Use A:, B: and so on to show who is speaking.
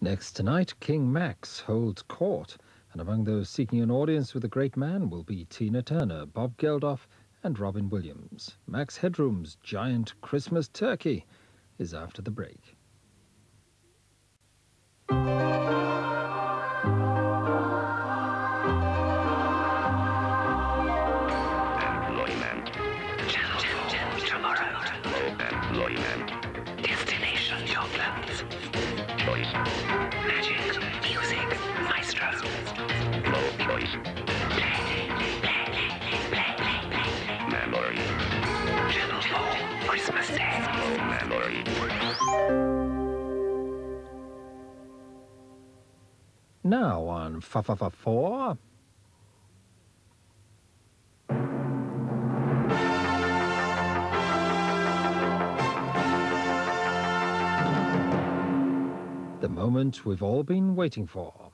A: Next tonight, King Max holds court, and among those seeking an audience with the great man will be Tina Turner, Bob Geldof, and Robin Williams. Max Headroom's giant Christmas turkey is after the break.
B: Destination Joblands. Magic, music, maestro. Memory. Channel 4, Christmas Day. Memory.
A: Now on Fa-Fa-Fa-4... the moment we've all been waiting for.